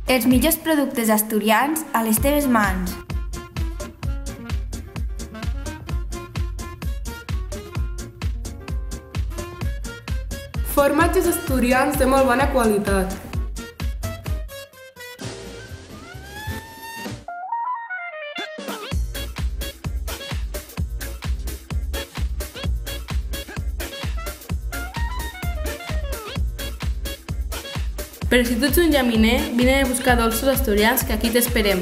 Els millors productes asturians a les teves mans. Formatges asturians de molt bona qualitat. Però si tu ets un llaminer, vine a buscar dolços asturians que aquí t'esperem.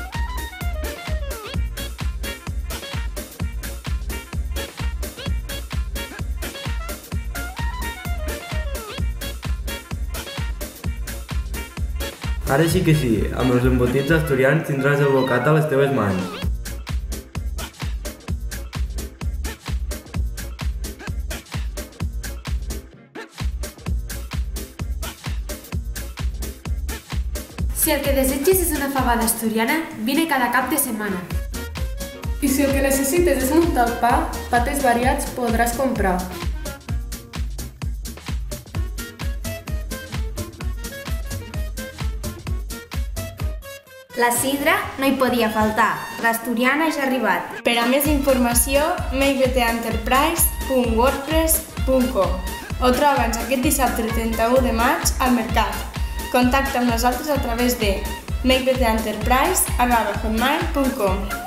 Ara sí que sí, amb els embotits asturians tindràs el bocat a les teves mans. Si el que desitges és una fabada asturiana, vine cada cap de setmana. I si el que necessites és muntar el pa, patés variats podràs comprar. La sidra no hi podia faltar, l'asturiana ja ha arribat. Per a més informació, makebtenterprise.wordpress.com o troba'ns aquest dissabte 31 de maig al mercat. Contacta amb nosaltres a través de makebtenterprise@hotmail.com.